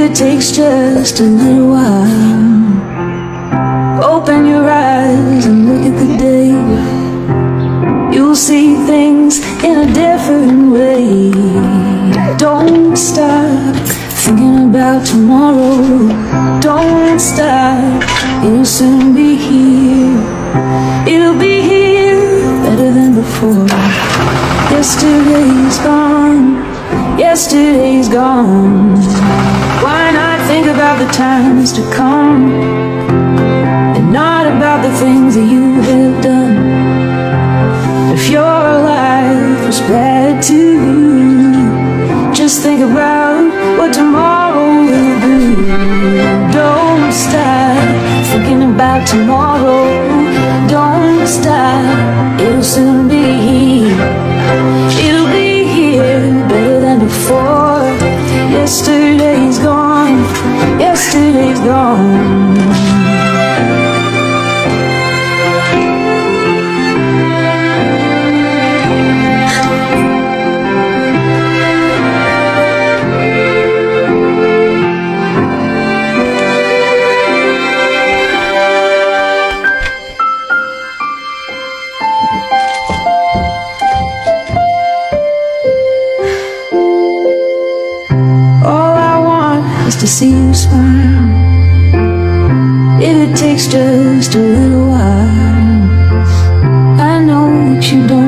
it takes just a little while. Open your eyes and look at the day. You'll see things in a different way. Don't stop thinking about tomorrow. Don't stop, it'll soon be here. It'll be here better than before. Yesterday's gone, yesterday's gone. Why not think about the times to come, and not about the things that you have done? If your life was bad to you, just think about what tomorrow will be. Don't stop thinking about tomorrow. Don't stop, it'll soon be here. It'll be here better than before. Yesterday's gone, yesterday's gone. Just to see you smile. If it takes just a little while, I know that you don't